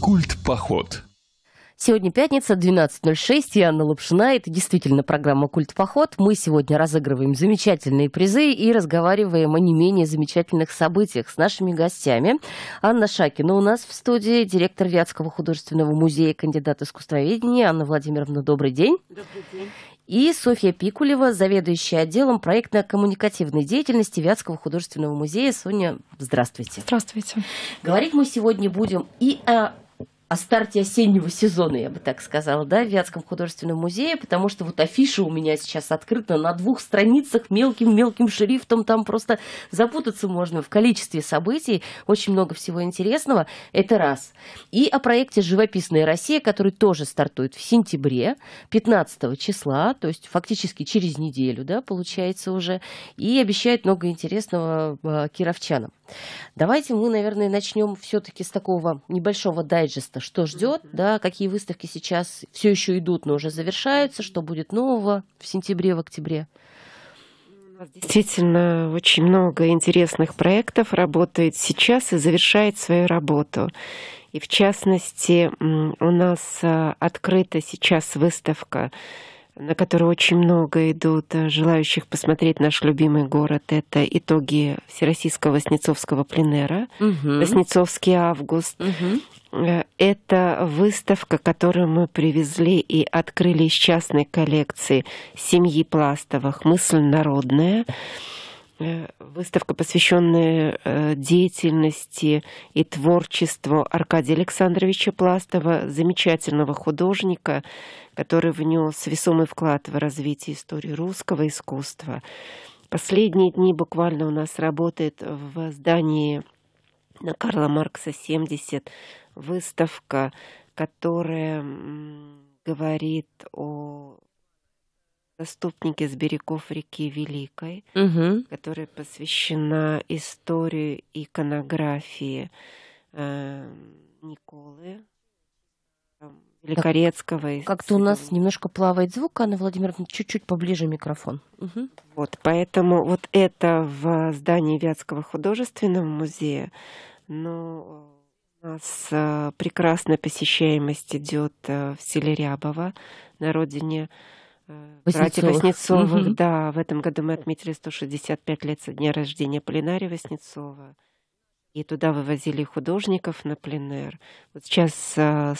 Культ-поход. Сегодня пятница, 12:06, я Анна Лапшина. Это действительно программа «Культ-поход». Мы сегодня разыгрываем замечательные призы и разговариваем о не менее замечательных событиях с нашими гостями. Анна Шакина у нас в студии, директор Вятского художественного музея, кандидат искусствоведения. Анна Владимировна, добрый день. Добрый день. И Софья Пикулева, заведующая отделом проектно-коммуникативной деятельности Вятского художественного музея. Соня, здравствуйте. Здравствуйте. Говорить мы сегодня будем и о старте осеннего сезона, я бы так сказала, да, в Вятском художественном музее, потому что вот афиша у меня сейчас открыта на 2 страницах мелким-мелким шрифтом, там просто запутаться можно в количестве событий, очень много всего интересного, это раз. И о проекте «Живописная Россия», который тоже стартует в сентябре, 15 числа, то есть фактически через неделю, да, получается уже, и обещает много интересного кировчанам. Давайте мы, наверное, начнем все-таки с такого небольшого дайджеста, что ждет, да, какие выставки сейчас все еще идут, но уже завершаются, что будет нового в сентябре, в октябре. У нас действительно очень много интересных проектов работает сейчас и завершает свою работу. И в частности, у нас открыта сейчас выставка, на которую очень много идут желающих посмотреть наш любимый город. Это итоги Всероссийского Васнецовского пленэра, Васнецовский август. Это выставка, которую мы привезли и открыли из частной коллекции семьи Пластовых «Мысль народная». Выставка, посвященная деятельности и творчеству Аркадия Александровича Пластова, замечательного художника, который внес весомый вклад в развитие истории русского искусства. Последние дни буквально у нас работает в здании на Карла Маркса 70 выставка, которая говорит о заступнике с берегов реки Великой, которая посвящена истории иконографии Николы Великорецкого. Как-то у нас немножко плавает звук, Анна Владимировна, чуть-чуть поближе микрофон. Вот, поэтому вот это в здании Вятского художественного музея, но у нас прекрасная посещаемость идет в селе Рябово, на родине братьев Васнецовых. Да, в этом году мы отметили 165 лет со дня рождения Полинария Васнецова. И туда вывозили художников на пленэр. Вот сейчас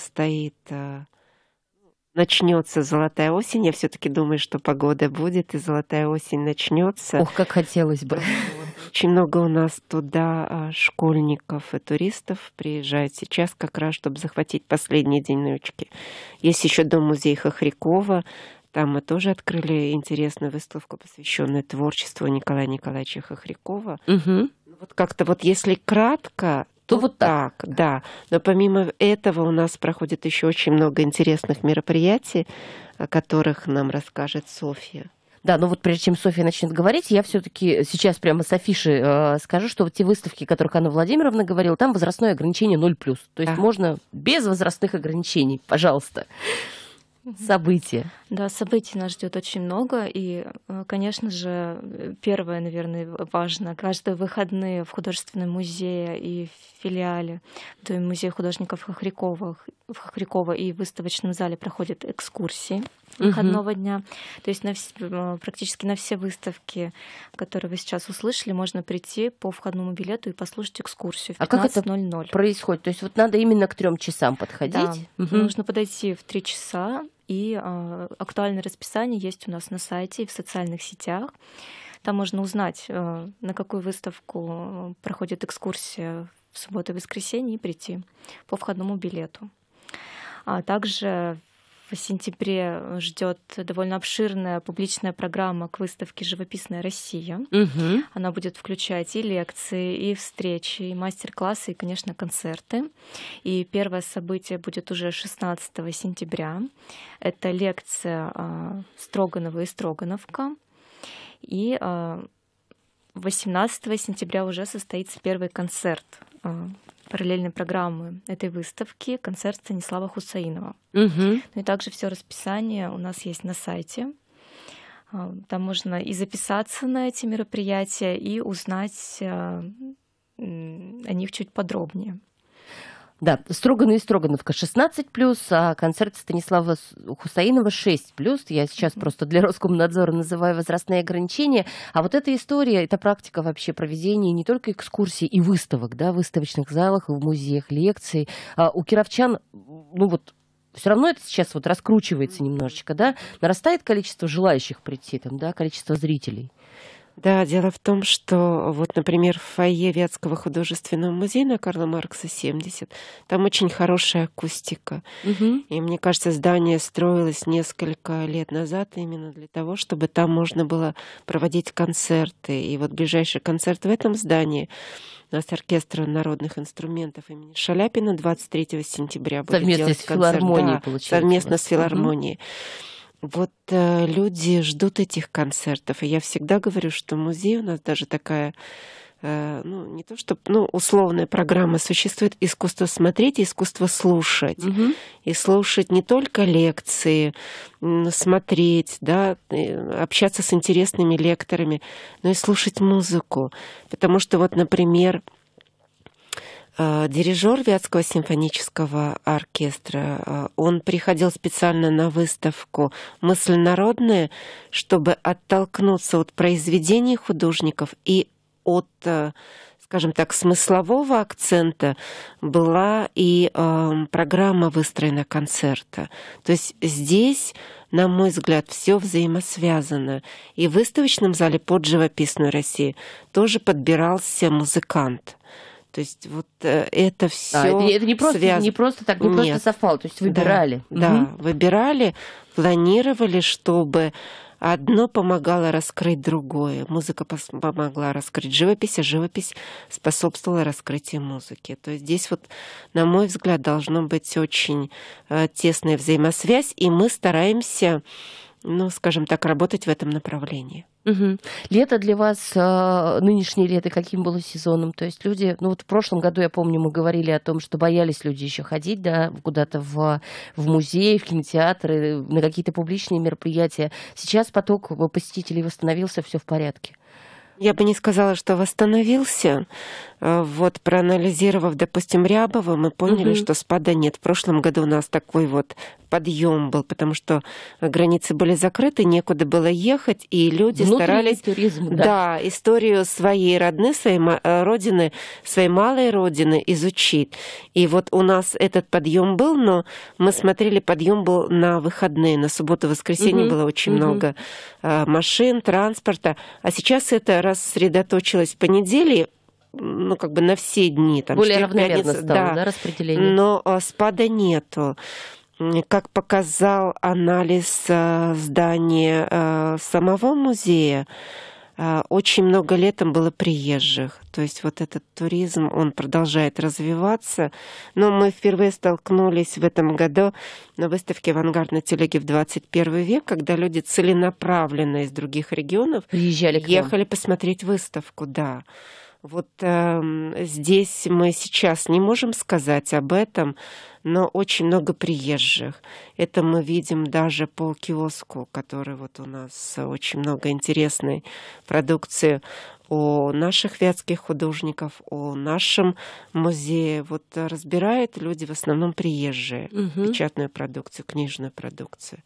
начнется золотая осень. Я все-таки думаю, что погода будет, и золотая осень начнется. Ох, как хотелось бы. Очень много у нас туда школьников и туристов приезжают сейчас как раз, чтобы захватить последние денечки. Есть еще дом-музей Хохрякова. Там мы тоже открыли интересную выставку, посвященную творчеству Николая Николаевича Хохрякова. Вот как-то вот если кратко, то вот так, да. Но помимо этого у нас проходит еще очень много интересных мероприятий, о которых нам расскажет Софья. Да, но вот прежде чем Софья начнет говорить, я все-таки сейчас прямо с афиши скажу, что вот те выставки, о которых Анна Владимировна говорила, там возрастное ограничение 0+. То есть можно без возрастных ограничений, пожалуйста. События. Да, событий нас ждет очень много. И, конечно же, первое, наверное, важно. Каждые выходные в художественном музее и в филиале в Доме музея художников Хохрякова и в выставочном зале проходят экскурсии выходного дня. То есть практически на все выставки, которые вы сейчас услышали, можно прийти по входному билету и послушать экскурсию в 15:00. А как это происходит? То есть вот надо именно к 3 часам подходить? Да, нужно подойти в 3 часа. И актуальное расписание есть у нас на сайте и в социальных сетях. Там можно узнать, на какую выставку проходит экскурсия в субботу и воскресенье, и прийти по входному билету. А также в сентябре ждет довольно обширная публичная программа к выставке «Живописная Россия». Она будет включать и лекции, и встречи, и мастер-классы, и, конечно, концерты. И первое событие будет уже 16 сентября. Это лекция «Строганова и Строгановка». И 18 сентября уже состоится первый концерт параллельной программы этой выставки, концерт Станислава Хусаинова. Ну и также все расписание у нас есть на сайте. Там можно и записаться на эти мероприятия, и узнать о них чуть подробнее. Да, Строгано и Строгановка 16+, а концерт Станислава Хусаинова 6+. Я сейчас просто для Роскомнадзора называю возрастные ограничения. А вот эта история, эта практика вообще проведения не только экскурсий и выставок, да, в выставочных залах, в музеях, лекций. У кировчан, ну вот, все равно это сейчас вот раскручивается немножечко, да? Нарастает количество желающих прийти, там, да, количество зрителей. Да, дело в том, что вот, например, в фойе Вятского художественного музея на Карла Маркса 70, там очень хорошая акустика. Угу. И мне кажется, здание строилось несколько лет назад именно для того, чтобы там можно было проводить концерты. И вот ближайший концерт в этом здании у нас оркестр народных инструментов имени Шаляпина 23 сентября будет Совместно делать с концерт. филармонией, Да, получается. совместно с филармонией. Вот люди ждут этих концертов. И я всегда говорю, что музей у нас даже такая, ну, не то что, ну, условная программа существует: искусство смотреть и искусство слушать. Угу. И слушать не только лекции, смотреть, да, общаться с интересными лекторами, но и слушать музыку. Потому что вот, например, дирижер Вятского симфонического оркестра, он приходил специально на выставку «Мысль народная», чтобы оттолкнуться от произведений художников и от, скажем так, смыслового акцента была и программа выстроена концерта. То есть здесь, на мой взгляд, все взаимосвязано. И в выставочном зале под «Живописную Россию» тоже подбирался музыкант. То есть вот это все это не просто, не просто так, не просто совпало, то есть выбирали. Да, выбирали, планировали, чтобы одно помогало раскрыть другое. Музыка помогла раскрыть живопись, а живопись способствовала раскрытию музыки. То есть здесь вот, на мой взгляд, должна быть очень тесная взаимосвязь, и мы стараемся, ну, скажем так, работать в этом направлении. Угу. Лето для вас, нынешнее лето, каким было сезоном? То есть люди, ну вот в прошлом году, я помню, мы говорили о том, что боялись люди еще ходить, да, куда-то в музей, в кинотеатры, на какие-то публичные мероприятия. Сейчас поток посетителей восстановился, все в порядке. Я бы не сказала, что восстановился. Вот, проанализировав, допустим, Рябова, мы поняли, что спада нет. В прошлом году у нас такой вот подъем был, потому что границы были закрыты, некуда было ехать, и люди старались туризм, да, историю своей родны, своей родины, своей малой родины изучить. И вот у нас этот подъем был, но мы смотрели, подъем был на выходные, на субботу-воскресенье было очень много машин, транспорта, а сейчас это рассредоточилось в понеделье, ну, как бы на все дни. Там, более равномерно стало, да, распределение? Но спада нету. Как показал анализ здания самого музея, очень много летом было приезжих. То есть вот этот туризм, он продолжает развиваться. Но мы впервые столкнулись в этом году на выставке «Авангардной телеги в 21 век», когда люди целенаправленно из других регионов ехали посмотреть выставку, да. Вот здесь мы сейчас не можем сказать об этом, но очень много приезжих. Это мы видим даже по киоску, который вот у нас очень много интересной продукции о наших вятских художников, о нашем музее. Вот разбирают люди в основном приезжие, печатную продукцию, книжную продукцию.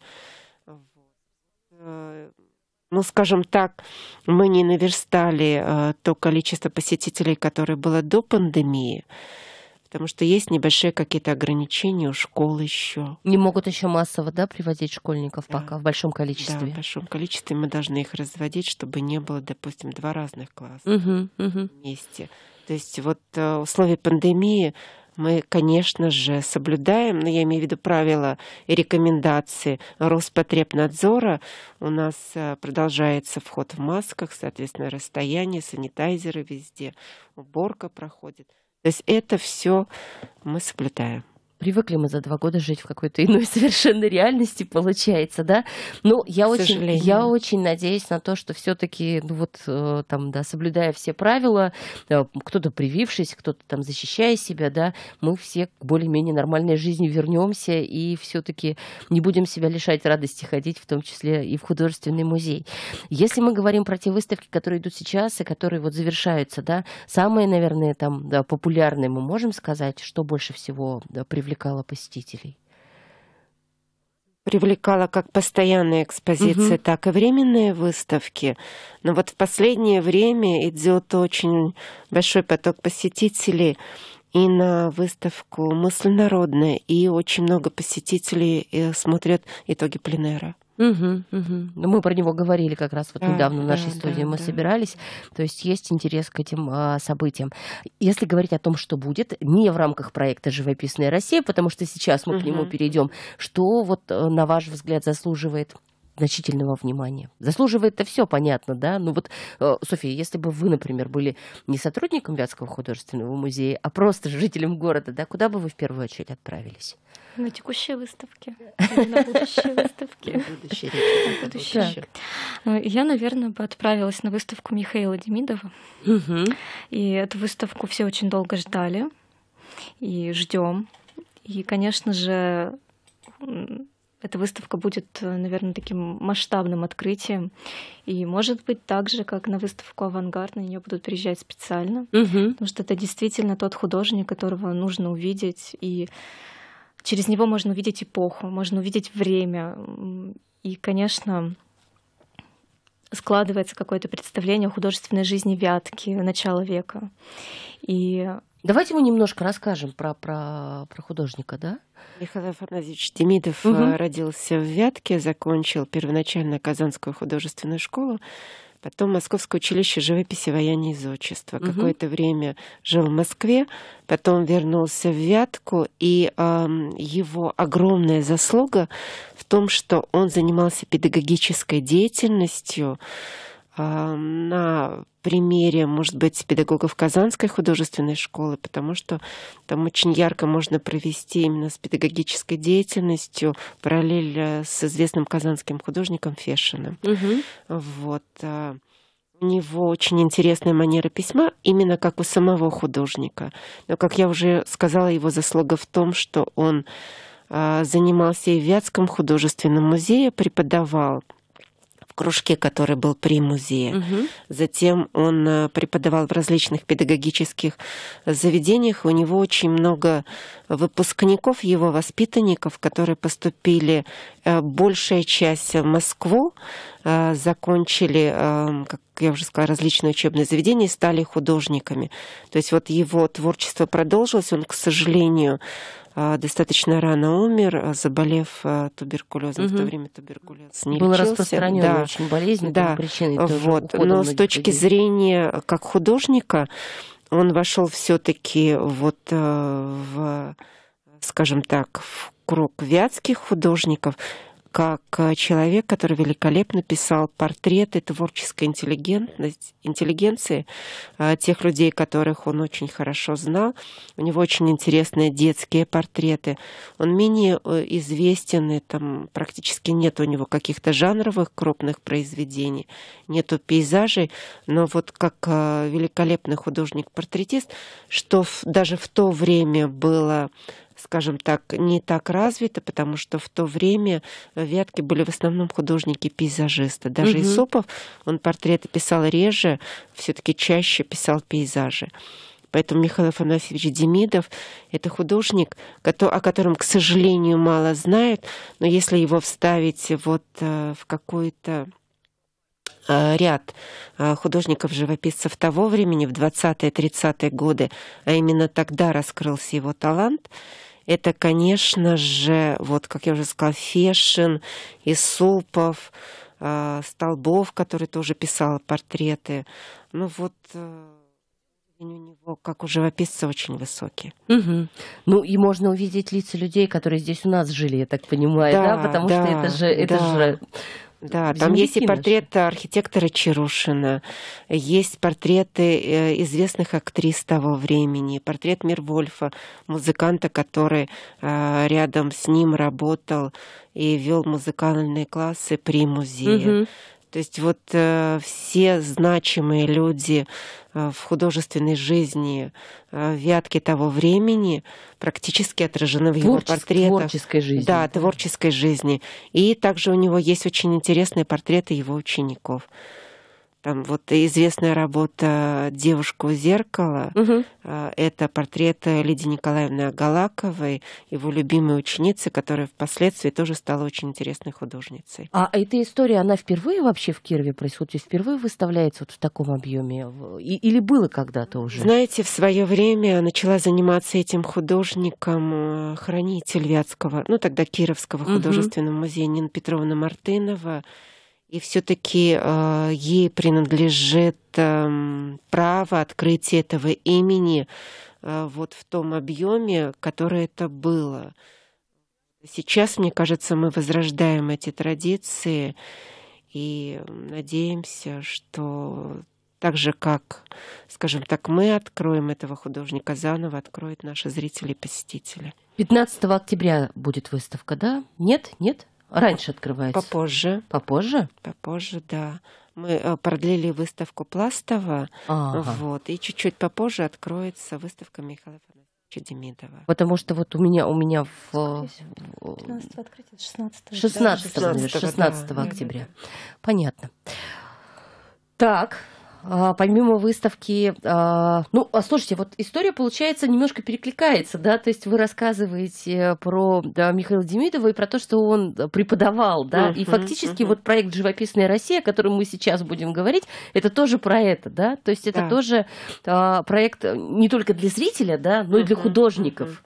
Ну, скажем так, мы не наверстали то количество посетителей, которое было до пандемии, потому что есть небольшие какие-то ограничения у школ еще. Не могут еще массово, да, приводить школьников пока в большом количестве? Да, в большом количестве мы должны их разводить, чтобы не было, допустим, 2 разных класса вместе. То есть вот условия пандемии мы, конечно же, соблюдаем, но я имею в виду правила и рекомендации Роспотребнадзора. У нас продолжается вход в масках, соответственно, расстояние, санитайзеры везде, уборка проходит. То есть это все мы соблюдаем. привыкли мы за 2 года жить в какой-то иной совершенно реальности, получается, да. Но я очень надеюсь на то, что все-таки, ну вот там, да, соблюдая все правила, кто-то привившись, кто-то там защищая себя, да, мы все к более-менее нормальной жизни вернемся и все-таки не будем себя лишать радости ходить, в том числе и в художественный музей. Если мы говорим про те выставки, которые идут сейчас и которые вот завершаются, да, самые, наверное, там, да, популярные, мы можем сказать, что больше всего, да, привлекало посетителей? Привлекала как постоянная экспозиция, так и временные выставки. Но вот в последнее время идет очень большой поток посетителей и на выставку «Мысль народная», и очень много посетителей смотрят итоги пленэра. Мы про него говорили как раз вот недавно в нашей студии, мы собирались, то есть есть интерес к этим событиям. Если говорить о том, что будет, не в рамках проекта «Живописная Россия», потому что сейчас мы к нему перейдем, что вот, на ваш взгляд, заслуживает значительного внимания? Заслуживает-то все понятно, да? Ну вот, Софья, если бы вы, например, были не сотрудником Вятского художественного музея, а просто жителем города, да, куда бы вы в первую очередь отправились? На текущие выставки, на будущие выставки. Я, наверное, бы отправилась на выставку Михаила Демидова. И эту выставку все очень долго ждали и ждем. И, конечно же, эта выставка будет, наверное, таким масштабным открытием. И, может быть, так же, как на выставку «Авангард», на нее будут приезжать специально. Потому что это действительно тот художник, которого нужно увидеть. И через него можно увидеть эпоху, можно увидеть время. И, конечно, складывается какое-то представление о художественной жизни Вятки начала века. И давайте мы немножко расскажем про художника, да? Михаил Афанасьевич Демидов родился в Вятке, закончил первоначально Казанскую художественную школу, потом Московское училище живописи, ваяния и зодчества. Какое-то время жил в Москве, потом вернулся в Вятку, и его огромная заслуга в том, что он занимался педагогической деятельностью на примере, может быть, педагогов Казанской художественной школы, потому что там очень ярко можно провести именно с педагогической деятельностью параллель с известным казанским художником Фешиным. Вот. У него очень интересная манера письма, именно как у самого художника. Но, как я уже сказала, его заслуга в том, что он занимался и в Вятском художественном музее, преподавал в кружке, который был при музее. Затем он преподавал в различных педагогических заведениях. У него очень много выпускников, его воспитанников, которые поступили, большая часть в Москву, закончили, как я уже сказала, различные учебные заведения и стали художниками. То есть вот его творчество продолжилось. Он, к сожалению, достаточно рано умер, заболев туберкулезом. В то время туберкулез не Была лечился. распространенная очень болезнь, причиной тоже вот. Но с точки зрения как художника, он вошел все-таки вот в, скажем так, в круг вятских художников, как человек, который великолепно писал портреты творческой интеллигенции, тех людей, которых он очень хорошо знал. У него очень интересные детские портреты. Он менее известен, и там практически нет у него каких-то жанровых крупных произведений, нету пейзажей, но вот как великолепный художник-портретист, что даже в то время было, скажем так, не так развито, потому что в то время в Вятке были в основном художники-пейзажисты. Даже Исупов, он портреты писал реже, все-таки чаще писал пейзажи. Поэтому Михаил Афанасьевич Демидов — это художник, о котором, к сожалению, мало знают, но если его вставить вот в какой-то ряд художников-живописцев того времени, в 20-30-е годы, а именно тогда раскрылся его талант, это, конечно же, вот, как я уже сказала, Фешин, Исупов, Столбов, который тоже писал портреты. Ну вот у него, как у живописца, очень высокий. Ну и можно увидеть лица людей, которые здесь у нас жили, я так понимаю, да? Потому что это же Да, там есть и портрет наши. архитектора Чарушина, есть портреты известных актрис того времени, портрет Мирвольфа, музыканта, который рядом с ним работал и вел музыкальные классы при музее. Мгм. То есть вот все значимые люди в художественной жизни Вятки того времени практически отражены в его портретах. Творческой жизни. Да, творческой жизни. И также у него есть очень интересные портреты его учеников. Там вот известная работа «Девушка у зеркала». Мгм. Это портрет Лидии Николаевны Агалаковой, его любимой ученицы, которая впоследствии тоже стала очень интересной художницей. А эта история, она впервые вообще в Кирове происходит? Впервые выставляется вот в таком объеме? Или было когда-то уже? Знаете, в свое время начала заниматься этим художником хранитель Вятского, ну тогда Кировского художественного музея Нина Петровна Мартынова. И все-таки ей принадлежит право открытия этого имени вот в том объеме, который это было. Сейчас, мне кажется, мы возрождаем эти традиции и надеемся, что так же, как, скажем так, мы откроем этого художника заново, откроют наши зрители и посетители. 15 октября будет выставка, да? Нет? Нет? Раньше открывается? Попозже. Попозже? Попозже, да. Мы продлили выставку Пластова, вот, и чуть-чуть попозже откроется выставка Михаила Афанасьевича Демидова. Потому что вот у меня в 15 открытия, 16 октября. Понятно. Так, помимо выставки, слушайте, вот история, получается, немножко перекликается, да, то есть вы рассказываете про Михаила Демидова и про то, что он преподавал, да, и фактически вот проект «Живописная Россия», о котором мы сейчас будем говорить, это тоже про это, да, то есть это тоже проект не только для зрителя, да, но и для художников.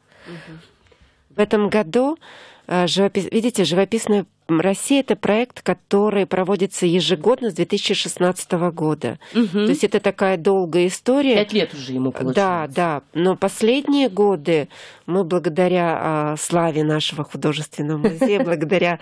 В этом году, видите, «Живописная Россия» — это проект, который проводится ежегодно с 2016 года. То есть это такая долгая история. 5 лет уже ему получается. Да. Но последние годы мы благодаря славе нашего художественного музея, благодаря,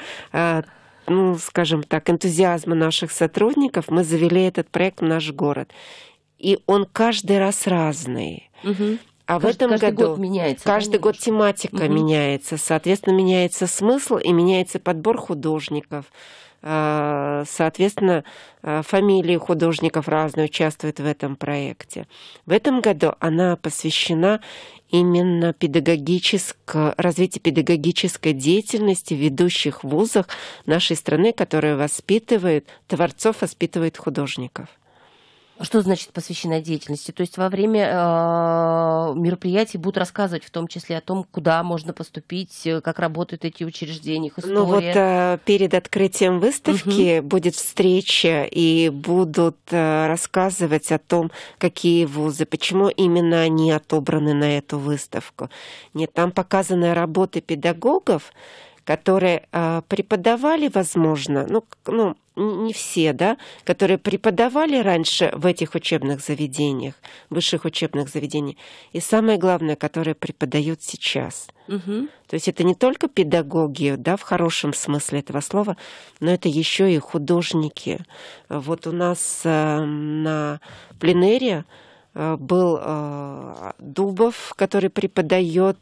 скажем так, энтузиазму наших сотрудников, мы завели этот проект в наш город. И он каждый раз разный. А в этом году год меняется, каждый год тематика меняется, соответственно, меняется смысл и меняется подбор художников. Соответственно, фамилии художников разные участвуют в этом проекте. В этом году она посвящена именно развитию педагогической деятельности в ведущих вузах нашей страны, которые воспитывают творцов, воспитывают художников. Что значит посвящена деятельности? То есть во время мероприятий будут рассказывать в том числе о том, куда можно поступить, как работают эти учреждения, их история? Перед открытием выставки будет встреча, и будут рассказывать о том, какие вузы, почему именно они отобраны на эту выставку. Нет, там показаны работы педагогов, которые преподавали, возможно, не все, да, которые преподавали раньше в этих учебных заведениях, высших учебных заведениях, и самое главное, которые преподают сейчас. То есть это не только педагоги, да, в хорошем смысле этого слова, но это еще и художники. Вот у нас на пленэре был Дубов, который преподает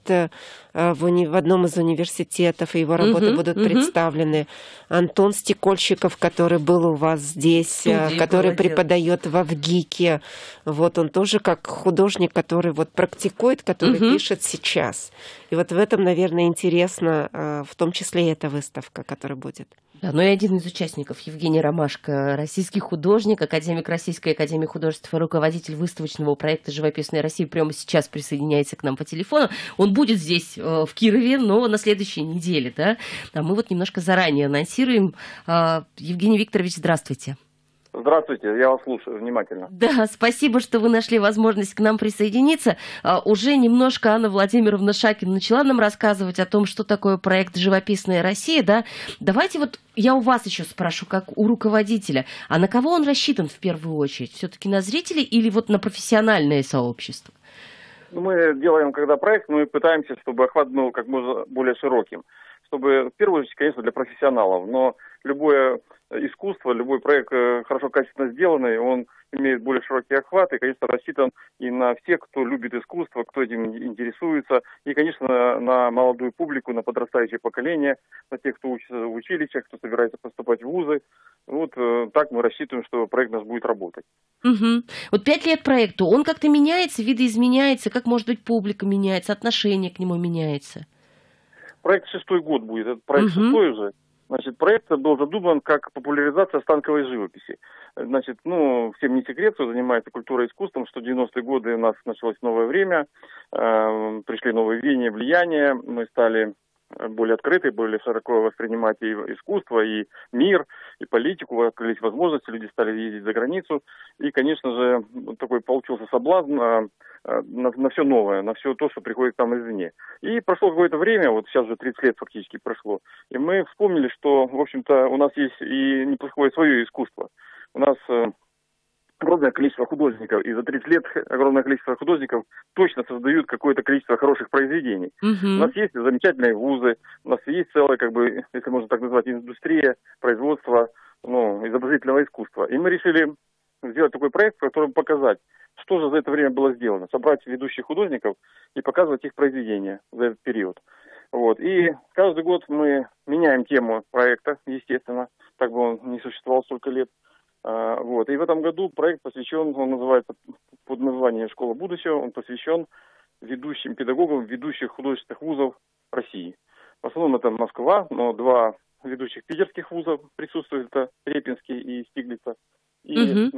в одном из университетов, и его работы будут представлены. Антон Стекольщиков, который был у вас здесь, который преподает в ВГИКе. Вот он тоже как художник, который вот практикует, который пишет сейчас. И вот в этом, наверное, интересно, в том числе и эта выставка, которая будет. Да, но и один из участников, Евгений Ромашко, российский художник, академик Российской академии художеств и руководитель выставочного проекта «Живописная Россия», прямо сейчас присоединяется к нам по телефону. Он будет здесь, в Кирове, но на следующей неделе, да? А мы вот немножко заранее анонсируем. Евгений Викторович, здравствуйте. Здравствуйте, я вас слушаю внимательно. Да, спасибо, что вы нашли возможность к нам присоединиться. Уже немножко Анна Владимировна Шакина начала нам рассказывать о том, что такое проект «Живописная Россия», да. Давайте вот я у вас еще спрошу, как у руководителя, а на кого он рассчитан в первую очередь? Все-таки на зрителей или вот на профессиональное сообщество? Мы делаем, когда проект, мы пытаемся, чтобы охват был как можно более широким. чтобы, в первую очередь, конечно, для профессионалов, но любое искусство, любой проект хорошо, качественно сделанный, он имеет более широкий охват и, конечно, рассчитан и на всех, кто любит искусство, кто этим интересуется, и, конечно, на молодую публику, на подрастающее поколение, на тех, кто учится в училищах, кто собирается поступать в вузы. Вот так мы рассчитываем, что проект наш будет работать. Угу. Вот 5 лет проекту, он как-то меняется, видоизменяется, как, может быть, публика меняется, отношение к нему меняется? Проект 6-й год будет, это проект 6-й уже. Значит, проект был задуман как популяризация станковой живописи. Значит, всем не секрет, кто занимается культурой и искусством, что в 90-е годы у нас началось новое время, пришли новые веяния, влияния, мы стали более открыты, более широко воспринимать и искусство, и мир, и политику, открылись возможности, люди стали ездить за границу. И, конечно же, такой получился соблазн на все новое, на все то, что приходит там извне. И прошло какое-то время, вот сейчас уже 30 лет фактически прошло, и мы вспомнили, что, в общем-то, у нас есть и неплохое свое искусство. У нас огромное количество художников, и за 30 лет огромное количество художников точно создают какое-то количество хороших произведений. У нас есть замечательные вузы, у нас есть целая, если можно так назвать, индустрия производства изобразительного искусства. И мы решили сделать такой проект, в котором показать, что же за это время было сделано, собрать ведущих художников и показывать их произведения за этот период. Вот. И каждый год мы меняем тему проекта, естественно, так бы он не существовал столько лет. Вот. И в этом году проект посвящен, он называется под названием «Школа будущего», он посвящен ведущим педагогам ведущих художественных вузов России. В основном это Москва, но 2 ведущих питерских вузов присутствуют, это Репинский и Стиглица. И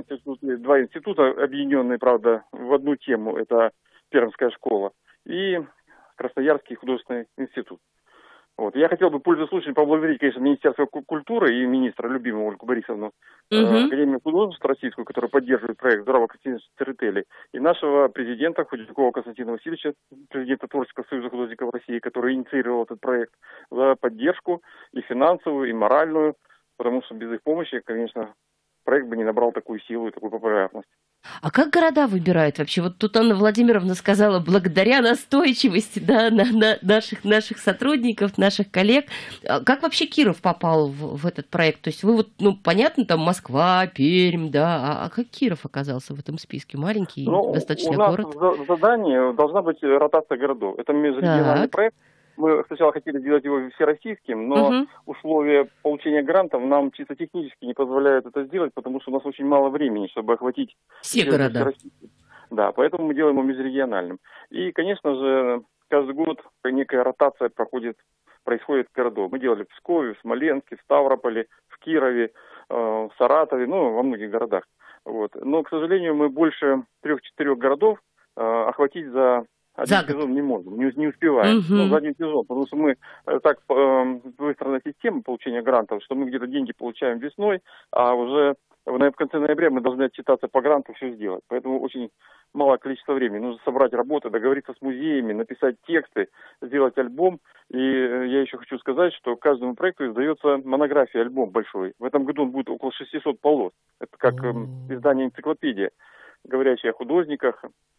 2 института, объединенные, правда, в одну тему, это Пермская школа и Красноярский художественный институт. Вот. Я хотел бы, пользуясь случаем, поблагодарить, конечно, Министерство культуры и министра любимого Ольгу Борисовну, Академию художеств российскую, которая поддерживает проект «Здорово Константина Церетели», и нашего президента Худякова Константина Васильевича, президента Творческого союза художников России, который инициировал этот проект, за поддержку и финансовую, и моральную, потому что без их помощи, конечно, проект бы не набрал такую силу и такую популярность. А как города выбирают вообще? Вот тут Анна Владимировна сказала, благодаря настойчивости, да, наших сотрудников, наших коллег. Как вообще Киров попал в этот проект? То есть вы понятно, там Москва, Пермь, да, а как Киров оказался в этом списке? Маленький достаточно город. У нас в задании должна быть ротация городов. Это межрегиональный проект. Мы сначала хотели сделать его всероссийским, но условия получения грантов нам чисто технически не позволяют это сделать, потому что у нас очень мало времени, чтобы охватить все города. Да, поэтому мы делаем его межрегиональным. И, конечно же, каждый год некая ротация происходит городов. Мы делали в Пскове, в Смоленске, в Ставрополе, в Кирове, в Саратове, во многих городах. Вот. Но, к сожалению, мы больше 3-4 городов охватить за один сезон не можем, не успеваем. За один сезон, потому что мы так выстроена система получения грантов, что мы где-то деньги получаем весной, а уже в конце ноября мы должны отчитаться по гранту, все сделать. Поэтому очень малое количество времени. Нужно собрать работы, договориться с музеями, написать тексты, сделать альбом. И я еще хочу сказать, что каждому проекту издается монография, альбом большой. В этом году он будет около 600 полос. Это как издание энциклопедия, говорящая о художниках,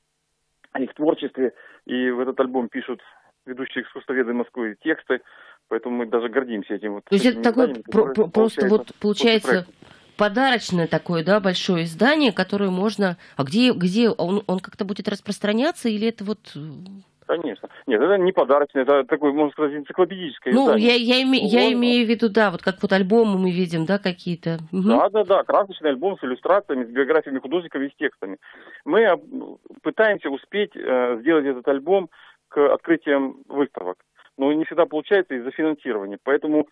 о их творчестве. И в этот альбом пишут ведущие искусствоведы Москвы тексты. Поэтому мы даже гордимся этим. То есть это такое просто получается подарочное такое, да, большое издание, которое можно... А где он как-то будет распространяться или это Конечно. Нет, это не подарочное, это такое, можно сказать, энциклопедическое издание. Я имею в виду, да, как альбомы мы видим, да, какие-то. Да, красочный альбом с иллюстрациями, с биографиями художников и с текстами. Мы пытаемся успеть сделать этот альбом к открытиям выставок. Но не всегда получается из-за финансирования. Поэтому,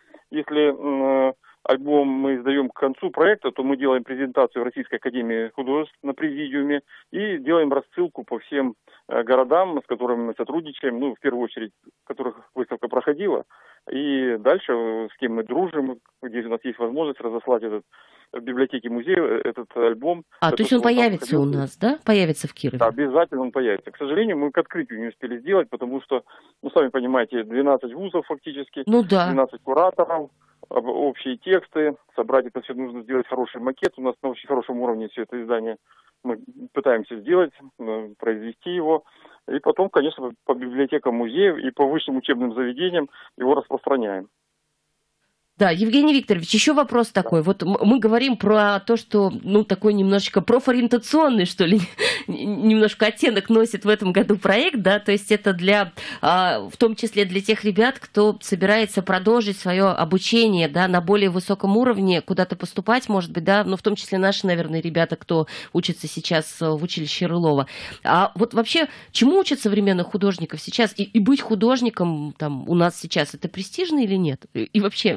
если альбом мы издаем к концу проекта, то мы делаем презентацию в Российской академии художеств на президиуме и делаем рассылку по всем городам, с которыми мы сотрудничаем, в первую очередь, в которых выставка проходила. И дальше, с кем мы дружим, где у нас есть возможность разослать в библиотеке музея этот альбом. То есть он появится у нас, да? Появится в Кирове? Да, обязательно он появится. К сожалению, мы к открытию не успели сделать, потому что, сами понимаете, 12 вузов фактически, 12 кураторов, общие тексты, собрать это все нужно сделать хороший макет. У нас на очень хорошем уровне все это издание мы пытаемся сделать, произвести его. И потом, конечно, по библиотекам музеев и по высшим учебным заведениям его распространяем. Да, Евгений Викторович, еще вопрос такой. Вот мы говорим про то, что, такой немножечко профориентационный, что ли, немножко оттенок носит в этом году проект, да, то есть это в том числе для тех ребят, кто собирается продолжить свое обучение, да, на более высоком уровне, куда-то поступать, может быть, да, в том числе наши, наверное, ребята, кто учится сейчас в училище Рылова. А вот вообще, чему учат современных художников сейчас? И быть художником там у нас сейчас, это престижно или нет? И вообще...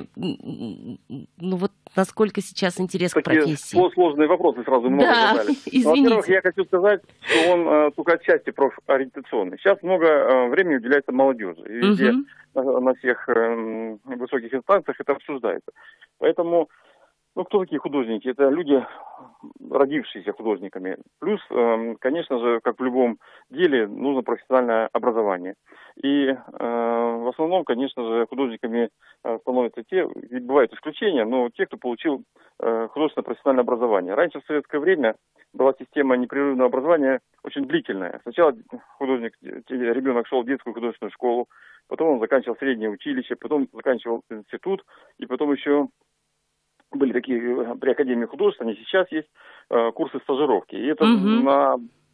насколько сейчас интерес к профессии? Такие сложные вопросы сразу много задали. Извините. Во-первых, я хочу сказать, что он только отчасти профориентационный. Сейчас много времени уделяется молодежи. И везде, на всех высоких инстанциях это обсуждается. Поэтому, кто такие художники? Это люди, родившиеся художниками. Плюс, конечно же, как в любом деле, нужно профессиональное образование. И в основном, конечно же, художниками становятся бывают исключения, но те, кто получил художественное профессиональное образование. Раньше в советское время была система непрерывного образования очень длительная. Сначала ребенок шел в детскую художественную школу, потом он заканчивал среднее училище, потом заканчивал институт, и потом еще были такие при Академии художеств, они сейчас есть, курсы стажировки. И это на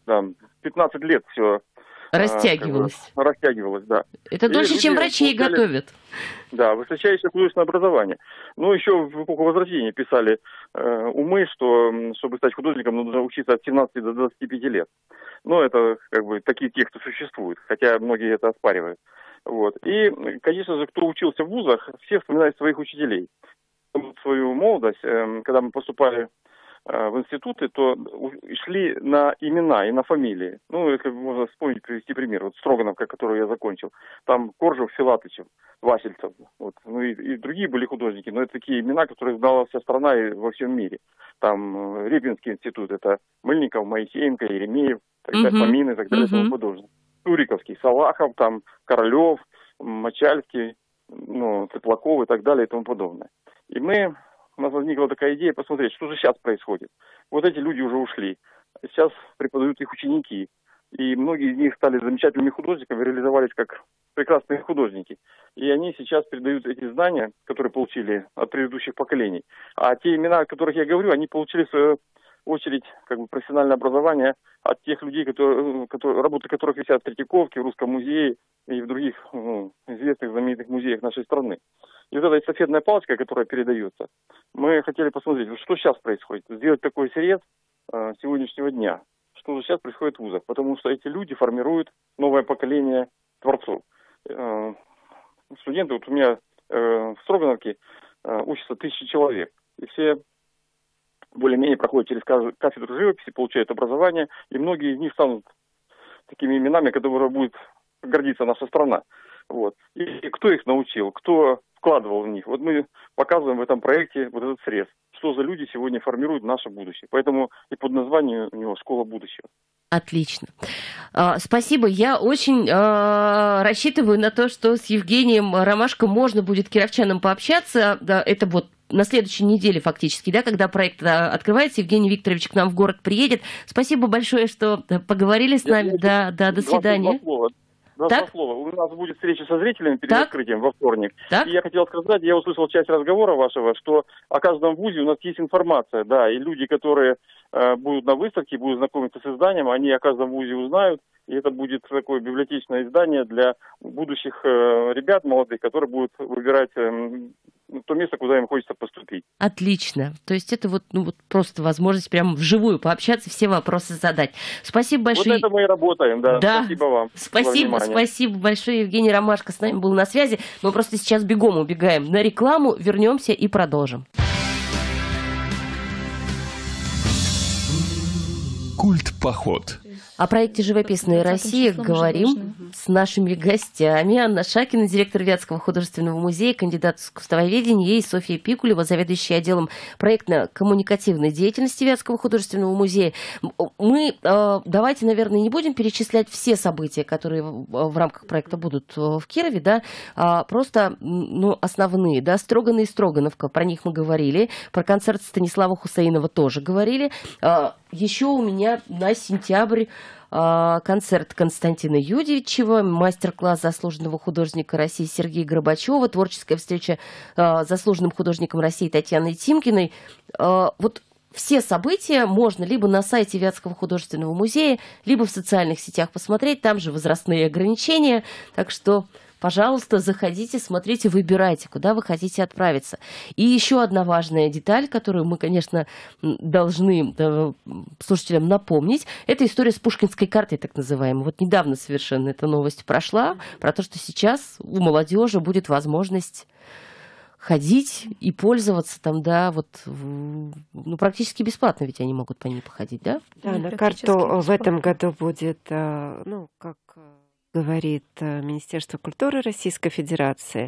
15 лет все растягивалось. Растягивалось, да. Это дольше, чем врачей готовят. Да, высочайшее художественное образование. Еще в эпоху Возрождения писали умы, что чтобы стать художником, нужно учиться от 17 до 25 лет. Это такие тексты существуют, хотя многие это оспаривают. Вот. И, конечно же, кто учился в вузах, все вспоминают своих учителей. Свою молодость, когда мы поступали в институты, то шли на имена и на фамилии. Если можно вспомнить, привести пример. Строганов, которую я закончил. Там Коржев, Филатычев, Васильцев. И другие были художники, но это такие имена, которые знала вся страна и во всем мире. Там Репинский институт, это Мыльников, Моисеенко, Еремеев, Фомин и так далее и тому подобное. Туриковский, Салахов, там Королев, Мочальский, Теплаков и так далее и тому подобное. И у нас возникла такая идея посмотреть, что же сейчас происходит. Вот эти люди уже ушли. Сейчас преподают их ученики. И многие из них стали замечательными художниками, реализовались как прекрасные художники. И они сейчас передают эти знания, которые получили от предыдущих поколений. А те имена, о которых я говорю, они получили в свою очередь профессиональное образование от тех людей, работы которых висят в Третьяковке, в Русском музее и в других известных, знаменитых музеях нашей страны. И вот эта эстафетная палочка, которая передается, мы хотели посмотреть, что сейчас происходит, сделать такой срез сегодняшнего дня, что же сейчас происходит в вузах, потому что эти люди формируют новое поколение творцов. Студенты, у меня в Строгановке учатся 1000 человек, и все более-менее проходят через кафедру живописи, получают образование, и многие из них станут такими именами, которыми будет гордиться наша страна. Вот. И кто их научил, кто вкладывал в них. Вот мы показываем в этом проекте вот этот срез, что за люди сегодня формируют наше будущее. Поэтому и под названием у него «Школа будущего». Отлично. Спасибо. Я очень рассчитываю на то, что с Евгением Ромашко можно будет кировчанам пообщаться. Это на следующей неделе фактически, когда проект открывается, Евгений Викторович к нам в город приедет. Спасибо большое, что поговорили с нами. До свидания. Два слова. У нас будет встреча со зрителями перед открытием во вторник. И я хотел сказать, я услышал часть разговора вашего, что о каждом вузе у нас есть информация, и люди, которые будут на выставке, будут знакомиться с изданием, они о каждом вузе узнают, и это будет такое библиотечное издание для будущих ребят молодых, которые будут выбирать то место, куда им хочется поступить. Отлично. То есть это просто возможность прямо вживую пообщаться, все вопросы задать. Спасибо большое. Вот это мы и работаем, да. Спасибо вам. Спасибо большое. Евгений Ромашко с нами был на связи. Мы просто сейчас бегом убегаем на рекламу, вернемся и продолжим. Культ-поход. О проекте «Живописная Россия» говорим с нашими гостями. Анна Шакина, директор Вятского художественного музея, кандидат искусствоведения, и Софья Пикулева, заведующая отделом проектно-коммуникативной деятельности Вятского художественного музея. Мы давайте, наверное, не будем перечислять все события, которые в рамках проекта будут в Кирове, просто основные. Строгано и Строгановка, про них мы говорили. Про концерт Станислава Хусаинова тоже говорили. Еще у меня на сентябрь концерт Константина Юдичева, мастер-класс заслуженного художника России Сергея Горбачева, творческая встреча с заслуженным художником России Татьяной Тимкиной. Вот все события можно либо на сайте Вятского художественного музея, либо в социальных сетях посмотреть, там же возрастные ограничения, так что, пожалуйста, заходите, смотрите, выбирайте, куда вы хотите отправиться. И еще одна важная деталь, которую мы, конечно, должны слушателям напомнить, это история с пушкинской картой, так называемой. Вот недавно совершенно эта новость прошла, про то, что сейчас у молодежи будет возможность ходить и пользоваться там, да, вот, ну, практически бесплатно, ведь они могут по ней походить, да? Да, на карту в этом году будет, ну, как говорит Министерство культуры Российской Федерации,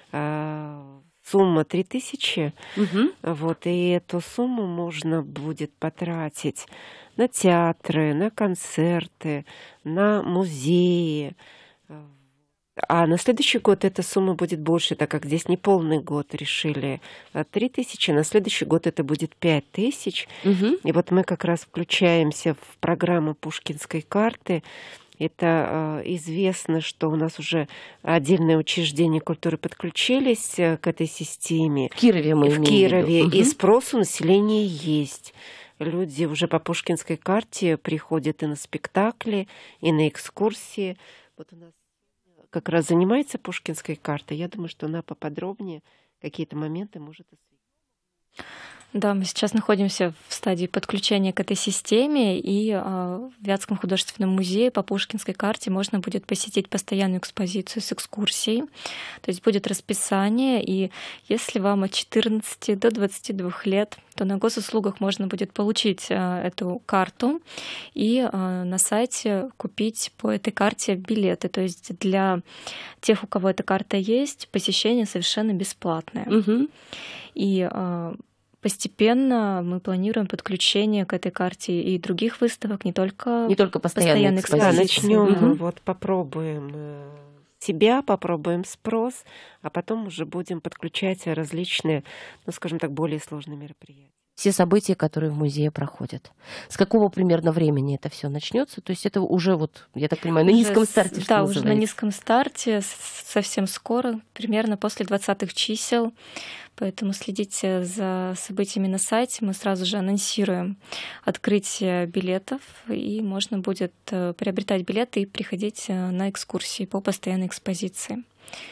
сумма 3000, вот, и эту сумму можно будет потратить на театры, на концерты, на музеи. А на следующий год эта сумма будет больше, так как здесь не полный год решили 3000, на следующий год это будет 5000. И вот мы как раз включаемся в программу Пушкинской карты. Это известно, что у нас уже отдельные учреждения культуры подключились к этой системе. В Кирове мы имеем в Кирове, и спрос у населения есть. Люди уже по Пушкинской карте приходят и на спектакли, и на экскурсии. Вот у нас как раз занимается Пушкинской картой. Я думаю, что она поподробнее какие-то моменты может осветить. Да, мы сейчас находимся в стадии подключения к этой системе, и в Вятском художественном музее по Пушкинской карте можно будет посетить постоянную экспозицию с экскурсией. То есть будет расписание, и если вам от 14 до 22 лет, то на госуслугах можно будет получить эту карту и на сайте купить по этой карте билеты. То есть для тех, у кого эта карта есть, посещение совершенно бесплатное. И постепенно мы планируем подключение к этой карте и других выставок, не только постоянной экспозиции. Да, начнем, вот попробуем себя, попробуем спрос, а потом уже будем подключать различные, ну, скажем так, более сложные мероприятия. Все события, которые в музее проходят. С какого примерно времени это все начнется? То есть это уже, вот, я так понимаю, на низком старте, что называется? Да, уже на низком старте, совсем скоро, примерно после 20-х чисел. Поэтому следите за событиями на сайте. Мы сразу же анонсируем открытие билетов, и можно будет приобретать билеты и приходить на экскурсии по постоянной экспозиции.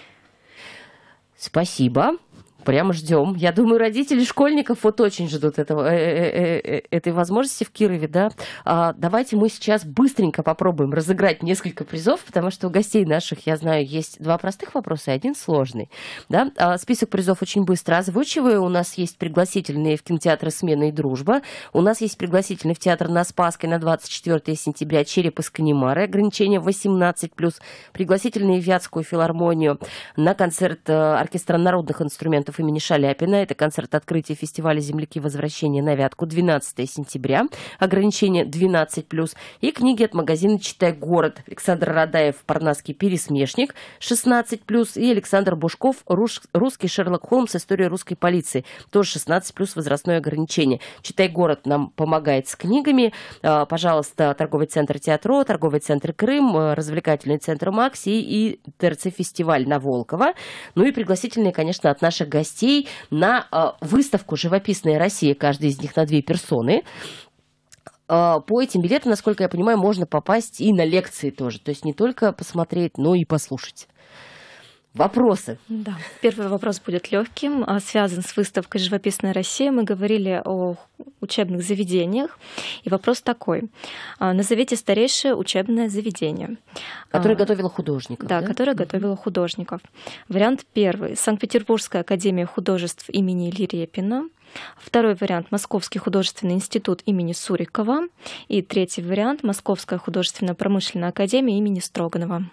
Спасибо. Прямо ждем. Я думаю, родители школьников вот очень ждут этой возможности в Кирове, да. Давайте мы сейчас быстренько попробуем разыграть несколько призов, потому что у гостей наших, я знаю, есть 2 простых вопроса и 1 сложный. Да? Список призов очень быстро озвучиваю. У нас есть пригласительные в кинотеатры «Смена» и «Дружба». У нас есть пригласительный в театр на Спасской на 24 сентября «Череп из Канемары». Ограничение 18+. Пригласительные в Вятскую филармонию на концерт оркестра народных инструментов имени Шаляпина. Это концерт открытия фестиваля «Земляки. Возвращение на Вятку» 12 сентября. Ограничение 12+. И книги от магазина «Читай город». Александр Радаев «Парнасский пересмешник» 16+. И Александр Бушков «Русский Шерлок Холмс. История русской полиции». Тоже 16+, возрастное ограничение. «Читай город» нам помогает с книгами. Пожалуйста, торговый центр «Театро», торговый центр «Крым», развлекательный центр «Макси» и ТРЦ-фестиваль на Волково. Ну и пригласительные, конечно, от наших гостей на выставку «Живописная Россия», каждый из них на 2 персоны. По этим билетам, насколько я понимаю, можно попасть и на лекции тоже. То есть не только посмотреть, но и послушать. Вопросы. Да. Первый вопрос будет легким, связан с выставкой «Живописная Россия». Мы говорили о учебных заведениях. И вопрос такой. Назовите старейшее учебное заведение. Которое готовило художников. Да, которое готовило художников. Вариант первый. Санкт-Петербургская академия художеств имени Ильи Репина. Второй вариант – Московский художественный институт имени Сурикова. И третий вариант – Московская художественно-промышленная академия имени Строганова.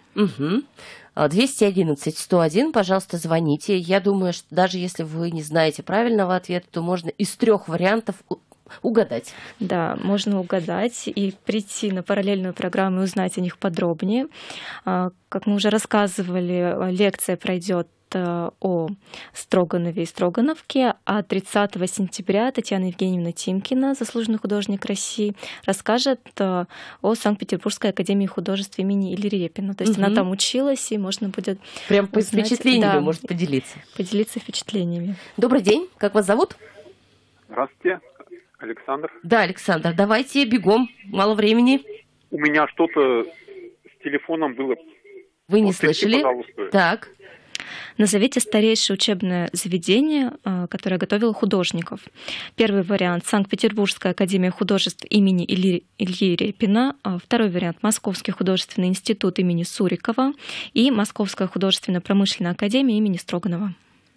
211-101, пожалуйста, звоните. Я думаю, что даже если вы не знаете правильного ответа, то можно из 3 вариантов угадать. Да, можно угадать и прийти на параллельную программу и узнать о них подробнее. Как мы уже рассказывали, лекция пройдет о Строганове и Строгановке, а 30 сентября Татьяна Евгеньевна Тимкина, заслуженный художник России, расскажет о Санкт-Петербургской академии художеств имени Ильи Репина. То есть она там училась, и можно будет прям узнать, впечатлениями может поделиться. Поделиться впечатлениями. Добрый день, как вас зовут? Здравствуйте, Александр. Да, Александр, давайте бегом, мало времени. У меня что-то с телефоном было. Вы не слышали? Пожалуйста. Так. Назовите старейшее учебное заведение, которое готовило художников. Первый вариант — Санкт-Петербургская академия художеств имени Ильи Репина. Второй вариант — Московский художественный институт имени Сурикова и Московская художественно-промышленная академия имени Строганова.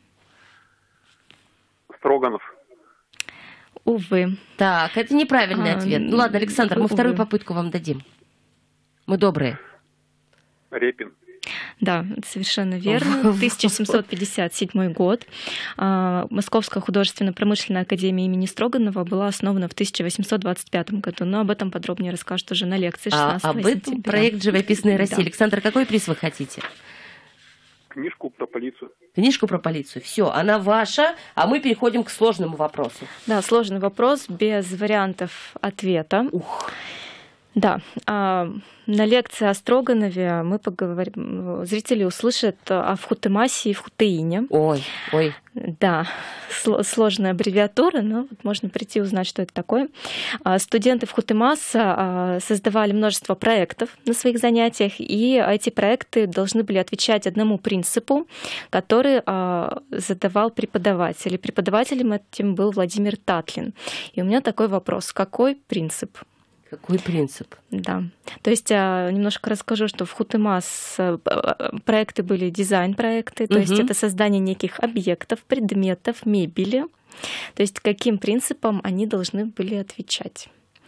Строганов. Увы. Так, это неправильный ответ. Ну ладно, Александр, мы вторую попытку вам дадим. Мы добрые. Репин. Да, совершенно верно. 1757 год. Московская художественно-промышленная академия имени Строганова была основана в 1825 году. Но об этом подробнее расскажут уже на лекции 16 об сентября. этом проект «Живописная Россия». Да. Александр, какой приз вы хотите? Книжку про полицию. Книжку про полицию. Все, она ваша, а мы переходим к сложному вопросу. Да, сложный вопрос, без вариантов ответа. Да, на лекции о Строганове мы поговорим, зрители услышат о Вхутемасе и Вхутеине. Ой. Да, сложная аббревиатура, но можно прийти и узнать, что это такое. Студенты Вхутемаса создавали множество проектов на своих занятиях, и эти проекты должны были отвечать одному принципу, который задавал преподаватель. И преподавателем этим был Владимир Татлин. И у меня такой вопрос. Какой принцип? Какой принцип? Да. То есть немножко расскажу, что в Вхутемас проекты были дизайн-проекты, то есть это создание неких объектов, предметов, мебели. То есть каким принципом они должны были отвечать.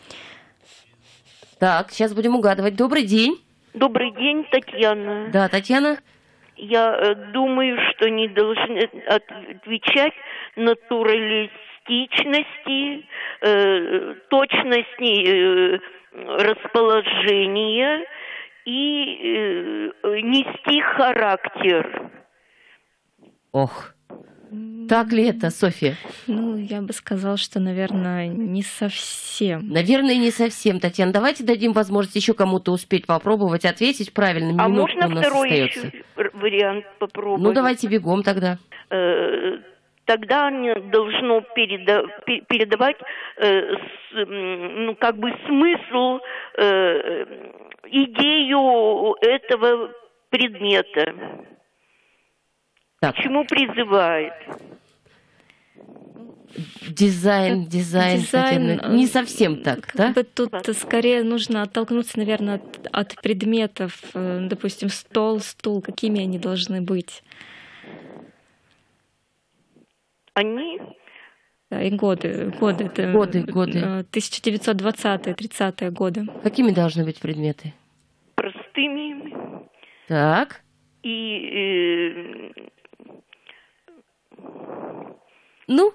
Так, сейчас будем угадывать. Добрый день. Добрый день, Татьяна. Да, Татьяна. Я думаю, что они должны отвечать натуралистичности, точности расположения и нести характер. Ох, так ли это, Софья? Ну, я бы сказала, что, наверное, не совсем. Наверное, не совсем, Татьяна. Давайте дадим возможность еще кому-то успеть попробовать ответить правильно. А Минутка можно у нас второй остается. еще вариант попробовать? Ну, давайте бегом тогда. Тогда они должно передавать смысл, идею этого предмета. Так. К чему призывает? Дизайн, Татьяна. Не совсем так, да? Тут скорее нужно оттолкнуться, наверное, от предметов, допустим, стол, стул, какими они должны быть. Они? Да, и годы. Годы. 1920-30-е годы. Какими должны быть предметы? Простыми. Так. И... Ну.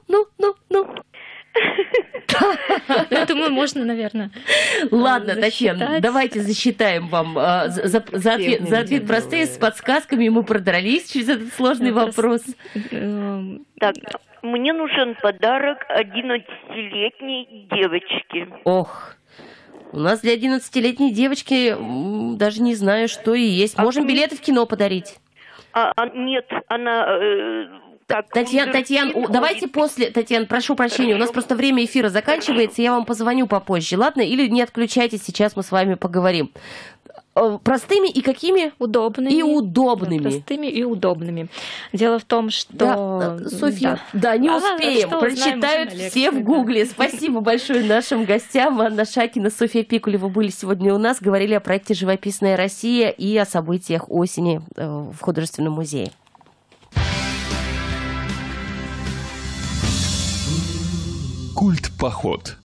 Я думаю, можно, наверное. Ладно, Татьяна, давайте засчитаем вам за ответ простые, с подсказками, и мы продрались через этот сложный вопрос. Так, мне нужен подарок 11-летней девочке. Ох, у нас для 11-летней девочки даже не знаю, что и есть. Можем билеты в кино подарить. Нет, она... Татьяна, давайте после... Татьяна, прошу прощения, у нас просто время эфира заканчивается, я вам позвоню попозже, ладно? Или не отключайтесь, сейчас мы с вами поговорим. Простыми и какими? Удобными. И удобными. Да, простыми и удобными. Дело в том, что... Да, Софья, не успеем. Прочитают все в Гугле. Спасибо большое нашим гостям. Анна Шакина, Софья Пикулева были сегодня у нас. Говорили о проекте «Живописная Россия» и о событиях осени в художественном музее. Культ-поход.